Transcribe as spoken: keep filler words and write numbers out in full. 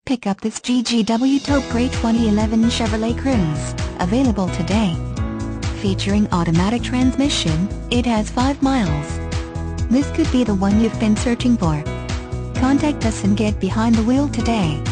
Pick up this G G W Top Grade twenty eleven Chevrolet Cruze, available today. Featuring automatic transmission, it has five miles. This could be the one you've been searching for. Contact us and get behind the wheel today.